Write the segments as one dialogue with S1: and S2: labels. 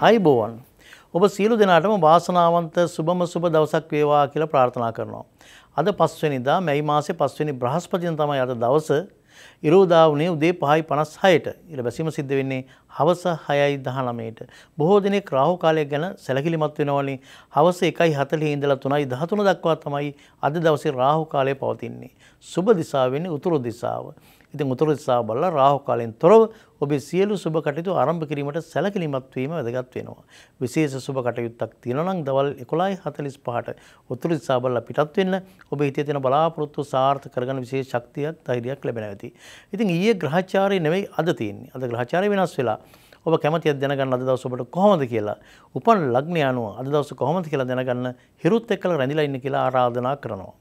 S1: ආයුබෝවන්. ඔබ සියලු දෙනාටම වාසනාවන්ත සුබම සුබ දවසක් වේවා කියලා ප්‍රාර්ථනා කරනවා. අද 5 වෙනිදා මැයි මාසේ 5 වෙනි බ්‍රහස්පතින් තමයි අද දවස. ඉරෝදා වුණේ උදේ 5:56ට. ඊට බැසීම සිද්ධ වෙන්නේ හවස 6:19ට. බොහෝ දිනෙක රාහු කාලය ගැන සැලකිලිමත් වෙනවනේ. හවස 1:40 ඉඳලා 3:13 දක්වා තමයි අද දවසේ රාහු කාලය පවතින්නේ. සුබ දිශාව වෙන්නේ උතුරු දිශාව. ඉතින් උතුරු දිශාව බලලා රාහු කාලයෙන් තොරව ඔබේ සියලු සුබ කටයුතු ආරම්භ කිරීමට සැලකිලිමත් වීම වැදගත් වෙනවා. විශේෂ සුබ කටයුත්තක් තියෙනවා නම් දවල් 11:45ට උතුරු දිශාව බලලා පිටත් වෙන්න ඔබේ හිතේ තියෙන බලාපොරොත්තු සාර්ථක කරගන්න විශේෂ ශක්තියක් ධෛර්යයක් ලැබෙනවා ඇති. ඉතින් ඊයේ ග්‍රහචාරය නෙවෙයි අද තියෙන්නේ. අද ග්‍රහචාරය වෙනස් වෙලා. ඔබ කැමතිද දැනගන්න අද දවස ඔබට කොහොමද කියලා. උපන් ලග්නය අනුව අද දවස කොහොමද කියලා දැනගන්න හිරුත් එක්කලා රැඳිලා ඉන්න කියලා ආරාධනා කරනවා.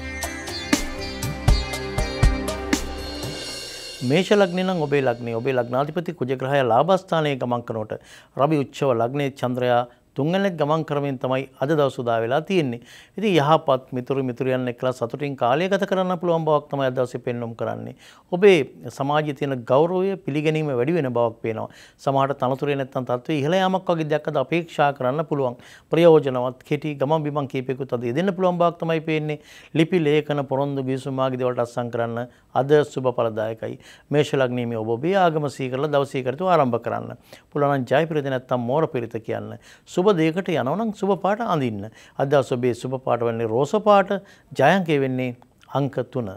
S1: මේෂ ලග්නේ නම් ඔබේ ලග්නාධිපති කුජ ග්‍රහය ලාභස්ථානයේ ගමන් කරනකොට රවි උච්චව ලග්නේ චන්ද්‍රයා තුන්වෙනිත් ගමන් කරමින් තමයි අද දවස උදා වෙලා තියෙන්නේ. ඉතින් යහපත් මිතුරියන් එක්කලා සතුටින් කාලය ගත කරන්න පුළුවන් බවක් තමයි අද දවසේ පෙන්වුම් කරන්නේ. ඔබේ සමාජයේ තියෙන ගෞරවය පිළිගැනීම වැඩි වෙන බවක් පේනවා. සමහරට තනතුරේ නැත්තම් තත්ත්වයේ ඉහළ යාමක් වගේ දෙයක් අද අපේක්ෂා කරන්න පුළුවන්. ප්‍රයෝජනවත් කෙටි ගමන් බිමන් කීපයකට අද යෙදෙන්න පුළුවන් බවක් තමයි පේන්නේ. ලිපි ලේඛන පොරොන්දු ගිවිසුම් ආදී දේවල්ට අත්සන් කරන්න අද සුබ ඵලදායකයි. මේෂ ලග්නේ මේ ඔබ ඔබේ ආගම සීකරලා දවසේ කටයුතු ආරම්භ කරන්න. පුළුවන් නම් ජය පිරිත නැත්තම් මෝර පිරිත කියන්න. සුබ දෙයකට යනවා නම් සුබ පාට අඳින්න. අද දවසේ ඔබේ සුබ පාට වෙන්නේ රෝස පාට, ජයංකය වෙන්නේ අංක 3.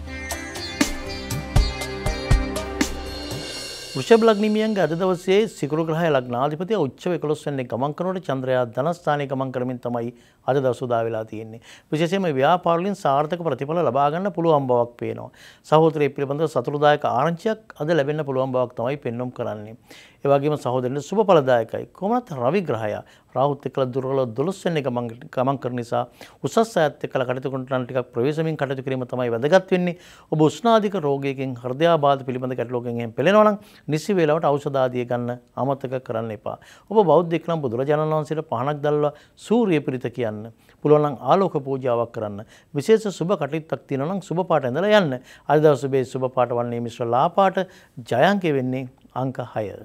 S1: වෘෂභ ලග්නිමියන්ගේ අද දවසේ සිකුරු ග්‍රහය ලග්නාධිපතිය උච්චව 11 වෙනි ගමන් කරනකොට චන්ද්‍රයා ධනස්ථානයේ ගමන් කරමින් තමයි අද දවස උදා වෙලා තියෙන්නේ. විශේෂයෙන්ම ව්‍යාපාර වලින් සාර්ථක ප්‍රතිඵල ලබා ගන්න පුළුවන් බවක් පේනවා. සහෝදරයෙක් පිළිබඳව සතුටුදායක ආරංචියක් අද ලැබෙන්න පුළුවන් බවක් තමයි පෙන්වුම් කරන්නේ. ඒ වගේම සහෝදරයන්ට සුබ ඵලදායකයි. කොහොමත් රවි ග්‍රහය රාහුත් එක්කලා දුර්වල 12 වෙනි ගමන් කරන නිසා උසස් අයත් එක්කලා කටයුතු කරන ටිකක් ප්‍රවේශමින් කටයුතු කිරීම තමයි වැදගත් වෙන්නේ. ඔබ උෂ්ණාධික රෝගයකින් හෘදයාබාධ පිළිබඳ ගැටලුවකින් එහෙම පෙළෙනවා නම් නිසි වේලාවට ඖෂධ ආදිය ගන්න අමතක කරන්න එපා. ඔබ බෞද්ධයෙක් නම් බුදුරජාණන් වහන්සේට පහනක් දැල්ලා සූර්ය පිරිත කියන්න. පුළුවන් නම් ආලෝක පූජාවක් කරන්න. විශේෂ සුබ කටයුත්තක් තියෙනවා නම් සුබ පාට ඇඳලා යන්න. අද දවසේ ඔබේ සුබ පාට වන්නේ මිශ්‍ර ලා පාට, ජයංකය වෙන්නේ අංක 6.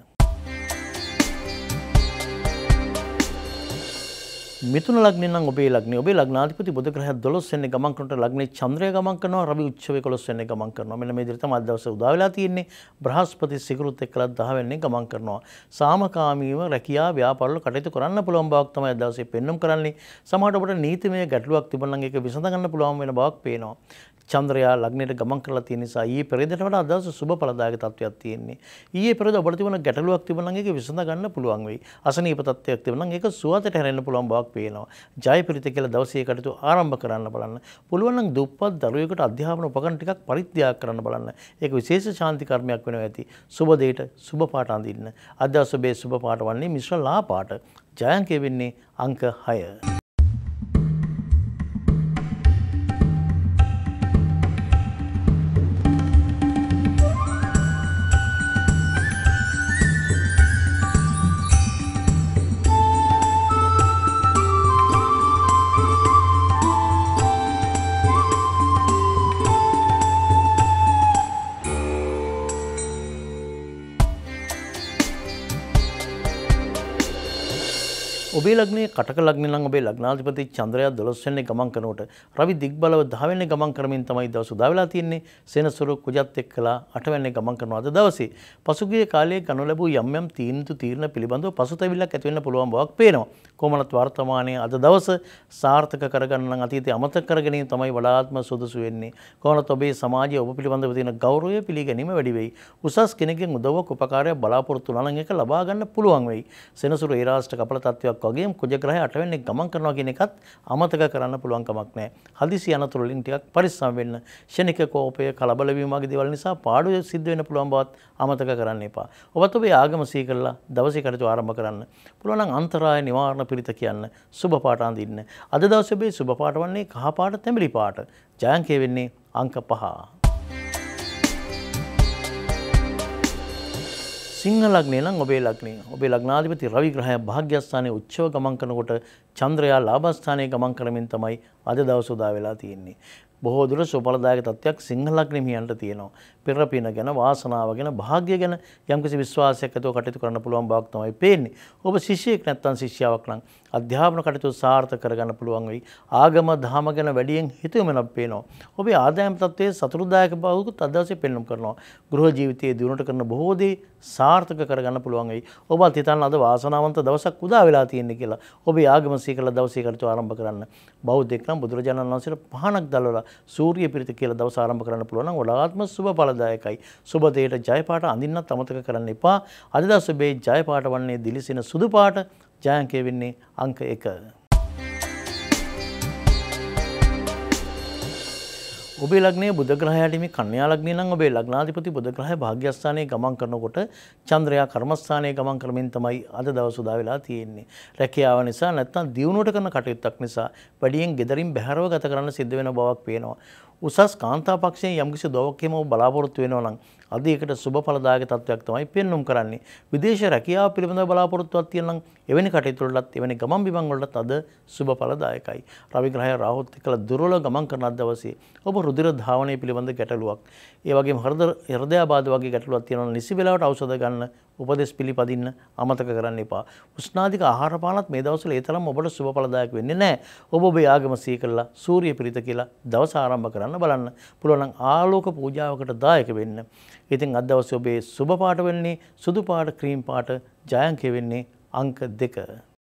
S1: මිථුන ලග්නේ නම් ඔබේ ලග්නාධිපති බුධ ග්‍රහය 12 වෙනි ගමන් කරනකොට ලග්නේ චන්ද්‍රය ගමන් කරනවා, රවි උච්චව 11 වෙනි ගමන් කරනවා. මෙන්න මේ විදිහට තමයි අද දවසේ උදා වෙලා තියෙන්නේ. බ්‍රහස්පති සිකුරුත් එක්කලා 10 වෙනි ගමන් කරනවා. සාමකාමීව රැකියා ව්‍යාපාර වල කටයුතු කරන්න පුළුවන් බවක් තමයි අද දවසේ පෙන්වුම් කරන්නේ. සමහරවිට ඔබට නීතිමය ගැටලුවක් තිබුණා නම් ඒක විසඳ ගන්න පුළුවන් වෙන බවක් පේනවා. චන්ද්‍රයා ලග්නයට ගමන් කරලා තියෙන නිසා ඊයේ පෙරේදට වඩා අද දවසේ සුබ ඵලදායක තත්ත්වයක් තියෙන්නේ. ඊයේ පෙරේද ඔබට තිබුණ ගැටලුවක් තිබුණා නම් ඒක විසඳ ගන්න පුළුවන් වෙයි. අසනීප තත්ත්වයක් තිබුණා නම් ඒක සුවතට හැරෙන්න පුළුවන් බවක් පේනවා. ජයපිරිත කියලා දවසේ කටයුතු ආරම්භ කරන්න බලන්න. පුළුවන් නම් දුප්පත් දරුවෙකුට අධ්‍යාපන උපකරණ ටිකක් පරිත්‍යාග කරන්න බලන්න. ඒක විශේෂ ශාන්ති කර්මයක් වෙනවා ඇති. සුබ දෙයට සුබ පාට අඳින්න. අද දවසේ ඔබේ සුබ පාට වන්නේ මිශ්‍ර ලා පාට. ජයංකය වෙන්නේ අංක 6. ඔබේ ලග්නේ කටක ලග්නේ නම් ඔබේ ලග්නාධිපති චන්ද්‍රයා 12 වෙනි ගමන් කරනකොට රවි දිග්බලව 10 වෙනි ගමන් කරමින් තමයි දවස උදා වෙලා තියෙන්නේ. සෙනසුරු කුජත් එක්කලා 8 වෙනි ගමන් කරනවා අද දවසේ. පසුගිය කාලයේ ගනු ලැබූ යම් තීරණ පිළිබඳව පසුතැවිල්ලක් ඇති වෙන්න පුළුවන් බවක් පේනවා. කොමලත් වර්තමානයේ අද දවස සාර්ථක කරගන්න නම් අතීතයේ අමතක කර ගැනීම තමයි වඩාත්ම සුදුසු වෙන්නේ. කොහොමත් ඔබේ සමාජයේ ඔබ පිළිබඳව තියෙන ගෞරවය පිළිගැනීම වැඩි වෙයි. උසස් කෙනෙක්ගෙන් උදව්වක් උපකාරයක් බලාපොරොත්තු වුණා නම් ඒක ලබා ගන්න පුළුවන් වෙයි. සෙනසුරු ඒ රාෂ්ට්‍ර කපල තත්ත්වයක් වගේම කුජ ග්‍රහය 8 වෙනි ගමන් කරනවා කියන එකත් අමතක කරන්න පුළුවන් කමක් නැහැ. හදිසි අනතුරු වලින් ටිකක් පරිස්සම් වෙන්න. ෂණික කෝපය, කලබල වීම වගේ දේවල් නිසා පාඩු සිද්ධ වෙන්න පුළුවන් බවත් අමතක කරන්න එපා. ඔබත් ඔබේ ආගම සීකරලා දවසේ කටයුතු ආරම්භ කරන්න. පුළුවන් නම් අන්තරාය නිවාරණ පිරිත කියන්න. සුබ පාට අඳින්න. අද දවසේ ඔබේ සුබ පාට වන්නේ කහ පාට, තැඹිලි පාට. ජයංකය වෙන්නේ අංක 5. සිංහ ලග්නේ නම් ඔබේ ලග්නාධිපති රවි ග්‍රහය භාග්‍යස්ථානයේ උච්චව ගමන් කරනකොට චන්ද්‍රයා ලාභස්ථානයේ ගමන් කරමින් තමයි අද දවස් උදා වෙලා තියෙන්නේ. බොහෝ දුර සුඵලදායක තත්ත්වයක් සිංහල ලග්න හිමියන්ට තියෙනවා. පෙර පින ගැන, වාසනාව ගැන, භාග්‍ය ගැන යම්කිසි විශ්වාසයක් ඇතුව කටයුතු කරන්න පුළුවන් බවක් තමයි පේන්නේ. ඔබ ශිෂ්‍යයෙක් නැත්නම් ශිෂ්‍යාවක් නම් අධ්‍යාපන කටයුතු සාර්ථක කරගන්න පුළුවන් වෙයි. ආගම දහම ගැන වැඩියෙන් හිතුවමනක් පේනවා. ඔබේ ආදායම් තත්ත්වයේ සතුටුදායක බවකුත් අද දවසේ පෙන්වන්න කරනවා. ගෘහ ජීවිතයේ දියුණුවට කරන බොහෝ දේ සාර්ථක කරගන්න පුළුවන් වෙයි. ඔබත් හිතන්න අද වාසනාවන්ත දවසක් උදා වෙලා තියෙන්නේ කියලා. ඔබේ ආගම සීකල දවසේ කටයුතු ආරම්භ කරන්න. බෞද්ධෙක් නම් බුදුරජාණන් වහන්සේට පහනක් දැල්වලා සූර්ය පිරිත කියලා දවස ආරම්භ කරන්න පුළුවන් නම් වඩාත්ම සුබ ඵලදායකයි. සුබ දෙයට ජය පාට අඳින්නත් අමතක කරන්න එපා. අද දවසේ ඔබේ ජය පාට වන්නේ දිලිසෙන සුදු පාට. ජය අංකය වෙන්නේ අංක 1. ඔබේ ලග්නයේ බුධ ග්‍රහයාට මේ කන්‍යා ලග්නය නම් ඔබේ ලග්නාධිපති බුධ ග්‍රහය භාග්‍යස්ථානයේ ගමන් කරනකොට චන්ද්‍රයා කර්මස්ථානයේ ගමන් කරමින් තමයි අද දවස් උදා වෙලා තියෙන්නේ. රැකියාව නිසා නැත්නම් දියුණුවට කරන කටයුත්තක් නිසා වැඩියෙන් ගෙදරින් බැහැරව ගත කරන්න සිද්ධ වෙන බවක් පේනවා. උසස් කාන්තා පක්ෂයෙන් යම්කිසි දොවක්කෙම ඔබ බලාපොරොත්තු වෙනවා නම් අද ඒකට සුබ ඵලදායක තත්වයක් තමයි පෙන්눔 කරන්නේ. විදේශ රැකියාව පිළිබඳව බලාපොරොත්තුවක් තියෙනවා නම් එවැනි කටයුතු වලටත් එවැනි ගමන් බිමන් වලටත් අද සුබ ඵලදායකයි. රවි ග්‍රහය රාහුත් එක්කලා දුර්වල ගමන් කරන දවසේ ඔබ රුධිර ධාවනය පිළිබඳ ගැටලුවක්, ඒ වගේම හෘදයාබාධ වගේ ගැටලුවක් තියෙනවා නම් නිසි වෙලාවට ඖෂධ ගන්න, උපදෙස් පිළිපදින්න අමතක කරන්න එපා. උෂ්ණාධික ආහාර පානත් මේ දවස්වල ඒ තරම් ඔබට සුබ ඵලදායක වෙන්නේ නැහැ. ඔබ ඔබේ ආගම සිහි කරලා සූර්ය පිරිත කියලා දවස ආරම්භ කරන්න බලන්න. පුළුවන් නම් ආලෝක පූජාවකට දායක වෙන්න. ඉතින් අද දවසේ ඔබේ සුබ පාට වෙන්නේ සුදු පාට, ක්‍රීම් පාට. ජය අංකය වෙන්නේ අංක 2.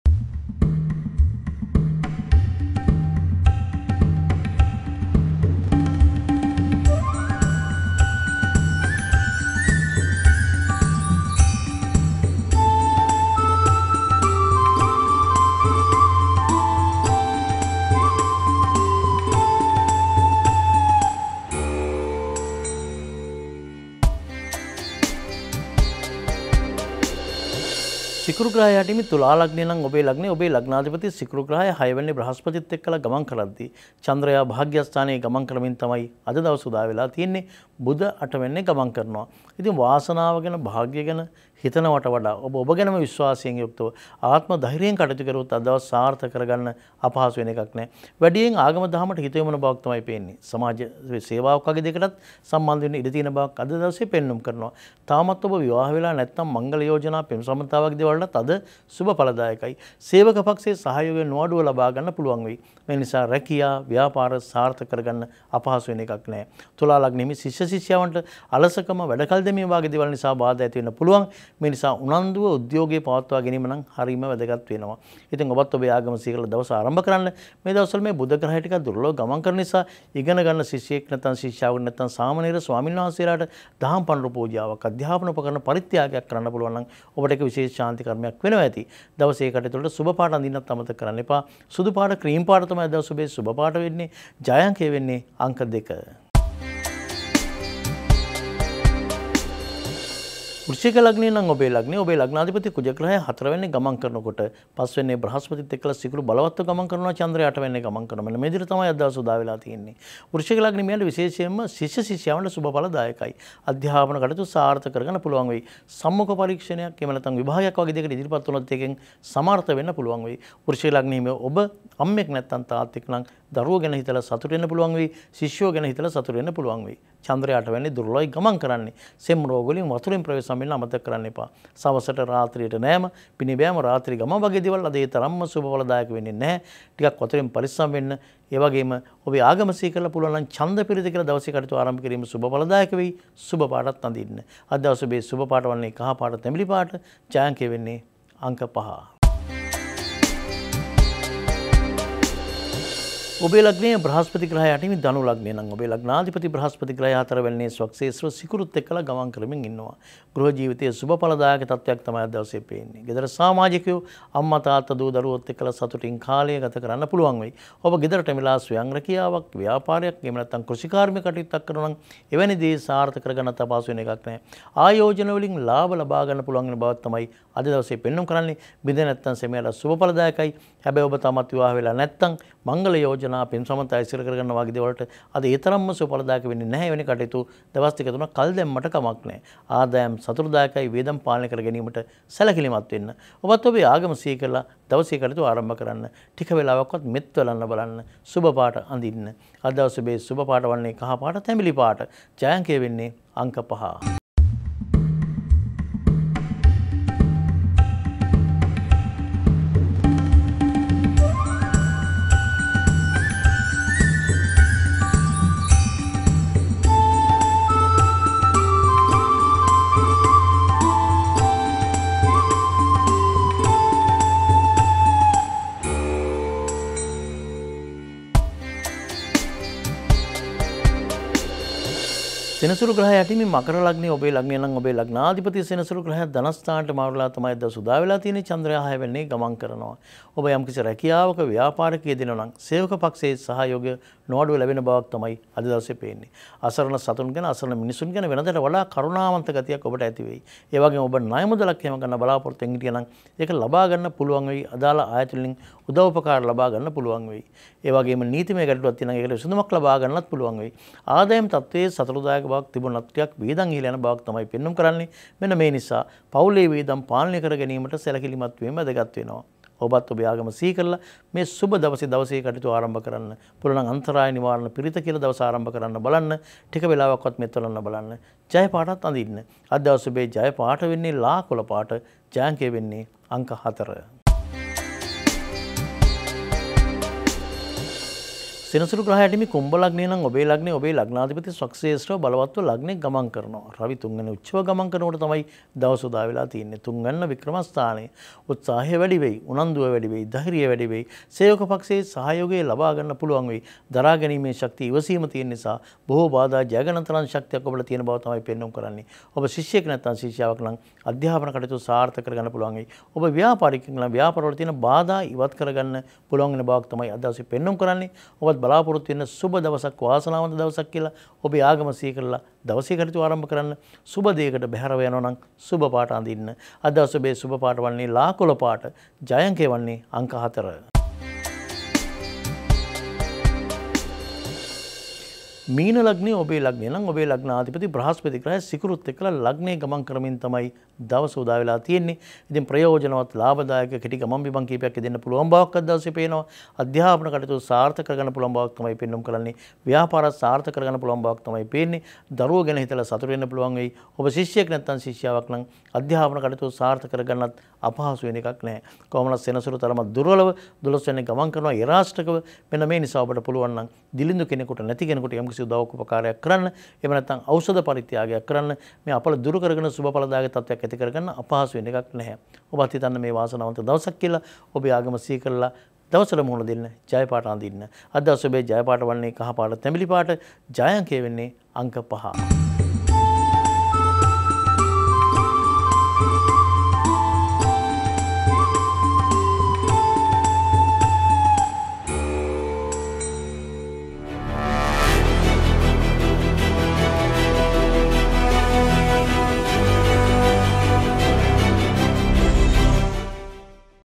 S1: සිකුරු ග්‍රහයාට මේ තුලා ලග්නය නම් ඔබේ ලග්නේ ඔබේ ලග්නාධිපති සිකුරු ග්‍රහය 6 වෙනි බ්‍රහස්පතිත් එක්කලා ගමන් කරද්දී චන්ද්‍රයා භාග්‍යස්ථානයේ ගමන් කරමින් තමයි අද දවස් උදා වෙලා තියෙන්නේ. බුධ 8 වෙනි ගමන් කරනවා. ඉතින් වාසනාව ගැන, භාග්‍ය ගැන හිතනවට වඩා ඔබ ගැනම විශ්වාසයෙන් යුක්තව ආත්ම ධෛර්යයෙන් කටයුතු කරුවොත් අද දවස් සාර්ථක කරගන්න අපහසු වෙන එකක් නෑ. වැඩියෙන් ආගම දහමට හිත යොමන බවක් තමයි පේන්නේ. සමාජ සේවාවක් වගේ දෙයකටත් සම්බන්ධ වෙන්න ඉඩ තියෙන බවක් අද දවසේ පෙන්눔 කරනවා. තාමත් ඔබ විවාහ වෙලා නැත්නම් මංගල යෝජනා පෙම් සම්මතාවක් දේවල්ටත් අද සුබ ඵලදායකයි. සේවක පක්ෂයේ සහයෝගය නොඅඩුව ලබා ගන්න පුළුවන් වෙයි. මේ නිසා රැකියා, ව්‍යාපාර සාර්ථක කරගන්න අපහසු වෙන එකක් නෑ. තුලා ලග්නෙමි ශිෂ්‍ය ශිෂ්‍යාවන්ට අලසකම, වැඩකල් දෙමීම වගේ දේවල් නිසා බාධා ඇති වෙන්න පුළුවන්. මේ නිසා උනන්දුව උද්‍යෝගයේ පවත්වා ගැනීම නම් හරිම වැදගත් වෙනවා. ඉතින් ඔබත් ඔබේ ආගම සීකල දවස ආරම්භ කරන්න. මේ දවස්වල මේ බුධ ග්‍රහය ටිකක් දුර්වලව ගමන් කරන නිසා ඉගෙන ගන්න ශිෂ්‍යයෙක් නැත්නම් ශිෂ්‍යාවක් නැත්නම් සාමණේර ස්වාමීන් වහන්සේලාට දහම් පඬුරු පූජාවක්, අධ්‍යාපන උපකරණ පරිත්‍යාගයක් කරන්න පුළුවන් නම් ඔබට ඒක විශේෂ ශාන්ති කර්මයක් වෙනවා ඇති. දවසේ කටයුතු වලට සුබ පාට අඳින්නත් අමතක කරන්න එපා. සුදු පාට, ක්‍රීම් පාට තමයි දවස් ඔබේ සුබ පාට වෙන්නේ. ජය අංකය වෙන්නේ අංක 2. වෘශ්චික ලග්නය නම් ඔබේ ලග්නේ ඔබේ ලග්නාධිපති කුජ ග්‍රහය 4 වෙනි ගමන් කරනකොට 5 වෙනි බ්‍රහස්පතිත් එක්කලා සිකුරු බලවත්ව ගමන් කරනවා. චන්ද්‍රය 8 වෙනි ගමන් කරනවා. මෙන්න මේ විදිහට තමයි අද දවස් උදා වෙලා තියෙන්නේ. වෘශ්චික ලග්නේ මියන්ට විශේෂයෙන්ම ශිෂ්‍ය ශිෂ්‍යාවන්ට සුබ ඵලදායකයි. අධ්‍යාපන කටයුතු සාර්ථක කරගන්න පුළුවන් වෙයි. සම්මුඛ පරීක්ෂණයක් එහෙම නැත්නම් විභාගයක් වගේ දෙයකට ඉදිරිපත් වුණොත් එකෙන් සමර්ථ වෙන්න පුළුවන් වෙයි. වෘශ්චික ලග්නේ ඔබ අම්මෙක් නැත්නම් තාත්තෙක් නම් දරුවෝ ගැන හිතලා සතුට වෙන්න පුළුවන් වෙයි. ශිෂ්‍යෝ ගැන හිතලා සතුට වෙන්න පුළුවන් වෙයි. චන්ද්‍රය 8 වෙනි දුර්ලභයි ගමන් කරන්නේ. සෙම් රෝග වලින් වතුරෙන් ප්‍රවේශ වෙන්න අමතක කරන්න එපා. සවසට රාත්‍රියට නෑම, පිනිබෑම, රාත්‍රී ගම වගේ දේවල් අද ඒ තරම්ම සුබ ඵලදායක වෙන්නේ නැහැ. ටිකක් වතුරෙන් පරිස්සම් වෙන්න. ඒ වගේම ඔබේ ආගම සීකරලා පුළුවන් නම් ඡන්ද පිරිත කියලා දවසේ කටයුතු ආරම්භ කිරීම සුබ ඵලදායක වෙයි. සුබ පාටත් අඳින්න. අද දවසේ ඔබේ සුබ පාට වන්නේ කහ පාට, තැඹිලි පාට. ජය අංකය වෙන්නේ අංක 5. ඔබේ ලග්නයේ බ්‍රහස්පති ග්‍රහය යටින් ධනු ලග්නය නම් ඔබේ ලග්නාධිපති බ්‍රහස්පති ග්‍රහය 4 වෙනි ස්වක්ෂේත්‍ර සිකුරුත් එක්කලා ගමන් කරමින් ඉන්නවා. ගෘහ ජීවිතයේ සුබ ඵලදායක තත්වයක් තමයි අද දවසේ පේන්නේ. ගෙදර සමාජිකයෝ අම්මා තාත්තා දූ දරුවොත් එක්කලා සතුටින් කාලය ගත කරන්න පුළුවන් වෙයි. ඔබ ගෙදරට මිලා ස්වයං රැකියාවක්, ව්‍යාපාරයක්, එහෙම නැත්නම් කෘෂිකාර්මික කටයුත්තක් කරනවා නම් එවැනි දේ සාර්ථක කරගන්න තපාසු වෙන එකක් නැහැ. ආයෝජන වලින් ලාභ ලබා ගන්න පුළුවන් වෙන බවක් තමයි අද දවසේ පෙන්වන්න කරන්නේ. බින්ද නැත්නම් සෙමියලා සුබ ඵලදායකයි. හැබැයි ඔබ තමත් විවාහ වෙලා නැත්නම් මංගල යෝජනා පෙම් සමත ඇසුර කරගන්න වගේ දේවල්ට අද ඒ තරම්ම සුවඵලදායක වෙන්නේ නැහැ. වෙන කටයුතු දවස් දෙක තුනක් කල් දැම්මට කමක් නැහැ. ආදායම් සතුටුදායකයි වේදම් පාලනය කර ගැනීමට සැලකිලිමත් වෙන්න. ඔබත් ඔබේ ආගම සිහි කරලා දවසේ කටයුතු ආරම්භ කරන්න. ටික වෙලාවක්වත් මෙත් වලන්න බලන්න. සුබ පාට අඳින්න. අද දවසේ ඔබේ සුබ පාට වන්නේ කහ පාට, තැඹිලි පාට. ජයංකය වෙන්නේ අංක 5. සෙනසුරු ග්‍රහය යටින් මකර ලග්නේ ඔබේ ලග්නය නම් ඔබේ ලග්නාධිපති සෙනසුරු ග්‍රහය ධනස්ථානට මාරුලා තමයි දවස් උදා වෙලා තියෙන්නේ. චන්ද්‍රයා 6 වෙන්නේ ගමන් කරනවා. ඔබ යම්කිසි රැකියාවක ව්‍යාපාරක යෙදෙනවා නම් සේවක පක්ෂයේ සහයෝගය නොඅඩුව ලැබෙන බවක් තමයි අද දවසේ පේන්නේ. අසරණ සතුන් ගැන අසරණ මිනිසුන් ගැන වෙනදට වඩා කරුණාවන්ත ගතියක් ඔබට ඇති වෙයි. ඒ වගේම ඔබ ණය මුදලක් එහෙම ගන්න බලාපොරොත්තු වෙන හිටියා නම් ඒක ලබා ගන්න පුළුවන් වෙයි. අදාළ ආයතන වලින් උදව්පකාර ලබා ගන්න පුළුවන් වෙයි. ඒ වගේම නීතිමය ගැටලුවක් තියෙනවා. ඒකට විසඳුමක් ලබා ගන්නත් පුළුවන් වෙයි. ආදායම් තත්ත්වයේ සතුටුදායක බවක් තිබුණත් ටිකක් වේදන් ඉහළ යන බවක් තමයි පෙන්වුම් කරන්නේ. මෙන්න මේ නිසා පවුලේ වේදම් පාලනය කර ගැනීමට සැලකිලිමත් වීම වැදගත් වෙනවා. ඔබත් ඔබේ ආගම සිහි කරලා මේ සුබ දවසේ කටයුතු ආරම්භ කරන්න. පුළුවන් අන්තරාය නිවාරණ පිරිත කියලා දවස ආරම්භ කරන්න බලන්න. ටික වෙලාවක්වත් මෙත් වලන්න බලන්න. ජය පාටත් අඳින්න. අද දවසේ ඔබේ ජය පාට වෙන්නේ ලා කොළ පාට. ජයංකය වෙන්නේ අංක 4. සෙනසුරු ග්‍රහයට මේ කුම්භ ලග්නේ නම් ඔබේ ලග්නේ ඔබේ ලග්නාධිපති ශක්තිශ්‍රේෂ්ඨව බලවත්ව ලග්නේ ගමන් කරනවා. රවි තුන්වෙනි උච්චව ගමන් කරනකොට තමයි දවස උදා වෙලා තියෙන්නේ. තුන්වැන්න වික්‍රම ස්ථානයේ උත්සාහය වැඩි වෙයි, උනන්දුව වැඩි වෙයි, ධෛර්යය වැඩි වෙයි. සේවක පක්ෂයේ සහයෝගය ලබා ගන්න පුළුවන් වෙයි. දරා ගැනීමේ ශක්තිය ඉවසීම තියෙන නිසා බොහෝ බාධා ජය ගන්න තරම් ශක්තියක් ඔබට තියෙන බව තමයි පෙන්වන්න කරන්නේ. ඔබ ශිෂ්‍යයෙක් නැත්නම් ශිෂ්‍යාවක් නම් අධ්‍යාපන කටයුතු සාර්ථක කරගන්න පුළුවන් වෙයි. ඔබ ව්‍යාපාරිකයෙක් නම් ව්‍යාපාරවල තියෙන බාධා ඉවත් කරගන්න පුළුවන් වෙන බවක් තමයි අද දවසේ පෙන්වන්න කරන්නේ. ඔබත් බලාපොරොත්තු වෙන සුබ දවසක් වාසනාවන්ත දවසක් කියලා ඔබේ ආගම සිහි කරලා දවසේ කටයුතු ආරම්භ කරන්න. සුබ දෙයකට බැහැරව යනවා නම් සුබ පාට අඳින්න. අද දවසේ ඔබේ සුබ පාට වන්නේ ලා කොළ පාට. ජයංකය වන්නේ අංක 4. මීන ලග්නේ ඔබේ ලග්නේ නම් ඔබේ ලග්නාධිපති බ්‍රහස්පති ග්‍රහය සිකුරුත් එක්කලා ලග්නේ ගමන් කරමින් තමයි දවස උදා වෙලා තියෙන්නේ. ඉතින් ප්‍රයෝජනවත් ලාභදායක කෙටි ගමන් බිමන් කීපයක් දෙන්න පුළුවන් බවක් අද දවසේ පේනවා. අධ්‍යාපන කටයුතු සාර්ථක කරගන්න පුළුවන් බවක් තමයි පෙන්වන්න කරන්නේ. ව්‍යාපාර සාර්ථක කරගන්න පුළුවන් බවක් තමයි පේන්නේ. දරුවෝ ගැන හිතලා සතුටු වෙන්න පුළුවන් වෙයි. ඔබ ශිෂ්‍යයෙක් නැත්නම් ශිෂ්‍යාවක් නම් අධ්‍යාපන කටයුතු සාර්ථක කරගන්නත් අපහසු වෙන එකක් නැහැ. කොහොමද සෙනසුරු තරම දුර්වලව 12 වෙනි ගමන් කරනවා ඉරාෂ්ටකව. මෙන්න මේ නිසා ඔබට පුළුවන් නම් දිලිඳු කෙනෙකුට නැති කෙනෙකුට යම් උදව්වක් උපකාරයක් කරන්න. එහෙම නැත්නම් ඖෂධ පරිත්‍යාගයක් කරන්න. මේ අපල දුරු කරගෙන සුබඵලදායක තත්ත්වයක් ඇති කරගන්න අපහසු වෙන එකක් නැහැ. ඔබත් හිතන්න මේ වාසනාවන්ත දවසක් කියලා ඔබේ ආගම සිහි කරලා දවසට මුහුණ දෙන්න. ජය පාට අඳින්න. අද දවසේ ඔබේ ජය පාට වන්නේ කහ පාට, තැඹිලි පාට. ජයංකය වෙන්නේ අංක 5.